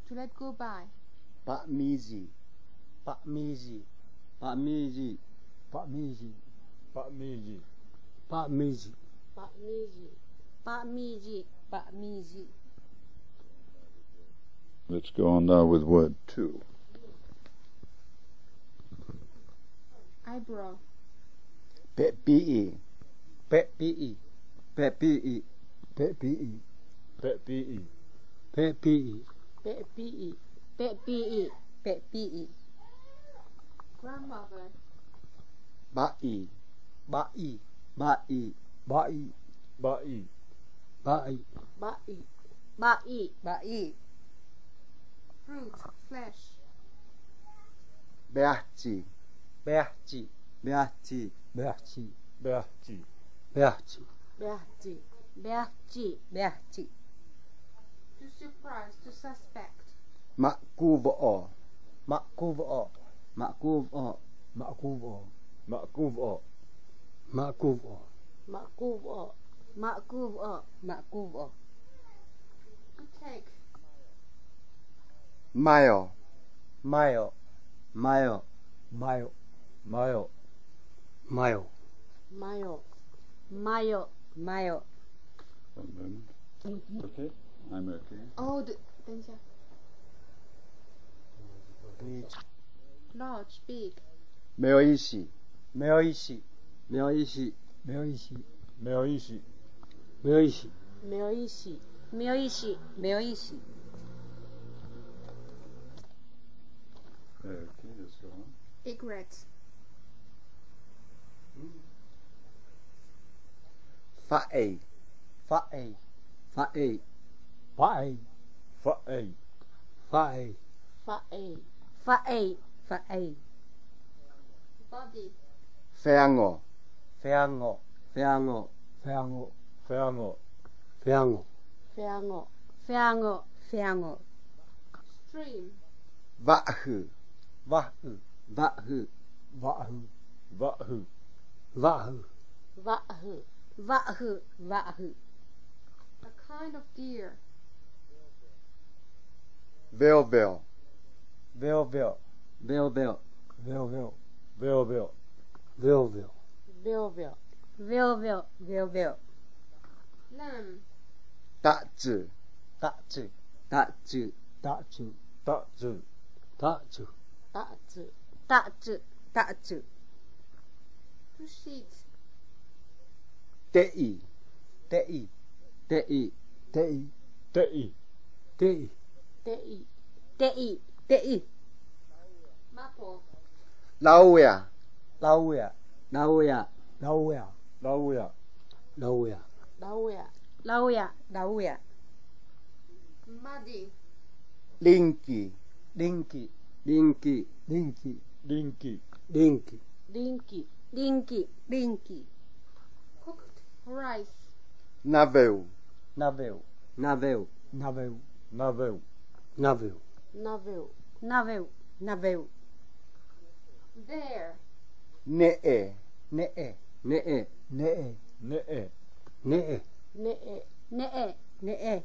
To let go by. Pakmizi. Pakmizi. Pakmizi. Pakmizi. Pakmizi. Pakmizi. Pakmizi. Pakmizi. Pakmizi. Let's go on now with word 2. Eyebrow. Pepi'i. Pepi'i. Pepi'i. Pepi'i. Pepi'i. Pepi'i. Pepi'i. Pepi'i. Pepi'i. Grandmother. Ba'i. Ba'i. Ba'i. Ba'i. Ba'i. Ba'i. Ba'i. Ba'i. Ba'i. Fruit. Flesh. Beachi. Beachi. Beachi. Beachi. Beachi. Beachi. Beachi. Beachi. Beachi. To surprise. To suspect. Makuv'o. Makuv'o. Makuv'o. Makuv'o. Makuv'o. Makuv'o. Makuv'o. Makuv'o. Makuv'o. To take. Mayo. Mayo. Mayo. Mayo. Mayo. Mayo. Mayo. Mayo. Mayo. One moment. Okay? I'm okay. Oh, 等一下。Large. Big. 没有意思。 没有意思。 没有意思。 没有意思。 没有意思。 没有意思。 没有意思。没有意思。没有意思。 Okay, let's go on. Egret. Fa'e. Fa'e. Fa'e. Fa'e. Fa'e. Fa'e. Fa'e. Fa'e. Fa'e. Body. Feango. Feango. Feango. Feango. Feango. Feango. Feango. Feango. Feango. Stream. Va'hu. Vahu. Va'hu. Vahu. Vahu. Vahu. Vahu. Vahu. Vahu. A kind of deer. Velvel. Velvel. Velvel. Velvel. Velvel. Velvel. Velvel. Velvel. Velvel. Lamb. Datzu. Datsu. Datzu. Datsu. Datsu. Datsu. Datsu. Datsu. Datsu. To sheet. Te'i. Te'i. Te'i. Te'i. Te'i. Te'i. Te'i. Te'i. Te'i. Maple. Lauya. Lauya. Lauya. Lauya. Lauya. Lauya. Lauya. Lauya. Lauya. Muddy. Linky. Linky. Linky. Linky. Linky. Linky. Linky. Linky. Linky. Cooked rice. Navel. Navel. Navel. Navel. Navel. Navel. Navel. Navel. Navel. There. Ne'e. Ne'e. Ne'e. Ne'e. Ne'e. Ne'e. Ne'e. Ne'e. Ne'e.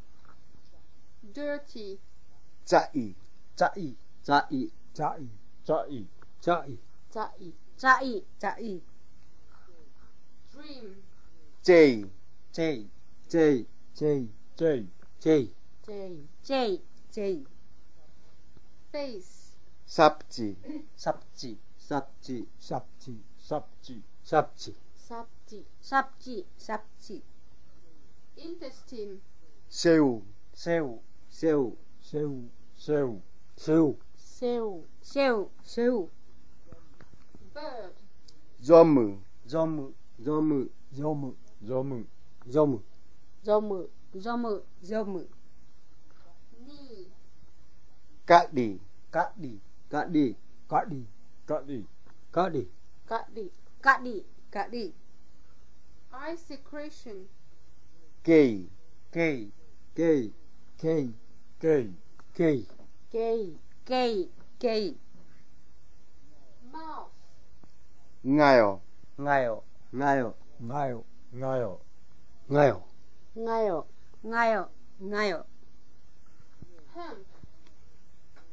Dirty. Za'i. Za'i. Za'i. Za'i. Za'i. Za'i. Za'i. Za'i. Za'i. Dream. Jay. Jay. Jay. Jay. Jay. Jay. J. J. J. Face. Sabji. Sabji. Sabji. Sabji. Sabji. Sabji. Sabji. Sabji. Sabji. Intestine. Seu. Seu. Seu. Seu. Seu. Seu. Seu. Seu. Seu. Bird. Zomu. Zomu. Zomu. Zomu. Zomu. Zomu. Zomu. Zomu. Zomu. Knee. Kadi. Kadi. Kadi. Kadi. Kadi. Kadi. Kadi. Kadi. Kadi. Eye secretion. Gay. Gay. Gay. Gay. Gay. Gay. Gay. Gay. Gay. Mouth. Ngayo. Ngayo. Ngayo. Ngayo. Ngayo. Ngayo. Ngayo. Ngayo. Ngayo. Hemp.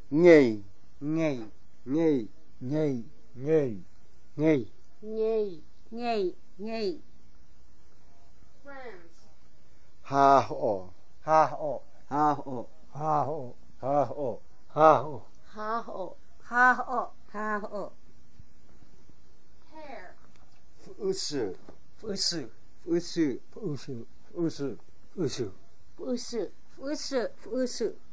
ngây, ngây, ngây, nhây, ngây, ngây, nhây, nhây, nhây. France, ha ho, ha ho, ha ho, ha ho, ha o, ha ho, Ha hộ, ha hộ, ha hộ. hair, phu sư, phu sư, phu sư, phu sư, u sư, phu sư, Phu sư, phu sư, phu sư.